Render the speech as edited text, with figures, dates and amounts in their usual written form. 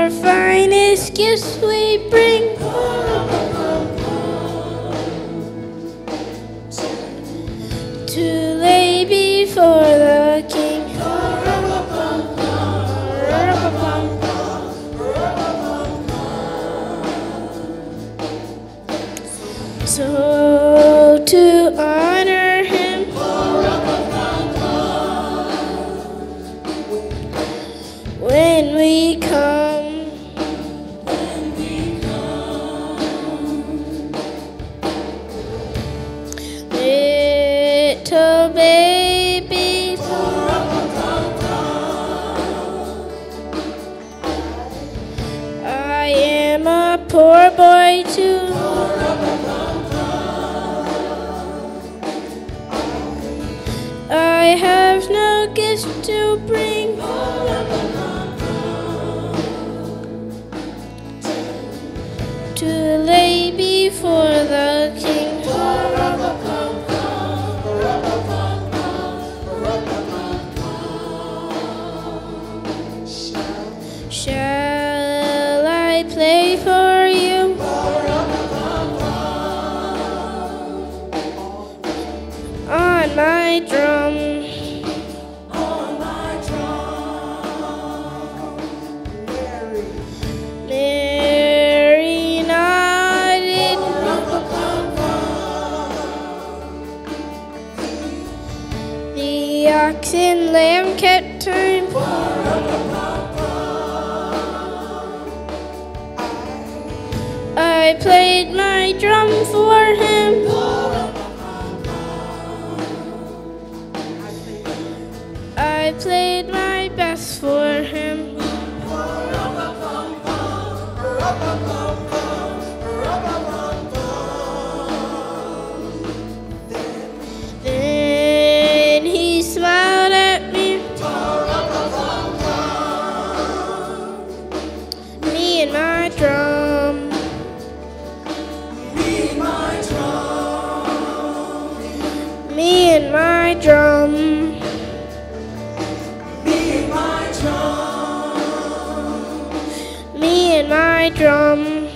Our finest gifts we bring to lay before the King. So to honor Him, when we come, little babies, I am a poor boy too. I have no gifts to bring to lay before the King. Shall I play for you on my drum? Mary nodded. The ox and lamb kept time. I played my drum for him. I played my best for him. Then he smiled at me. Me and my drum. Me and my drum. Me and my drum. Me and my drum.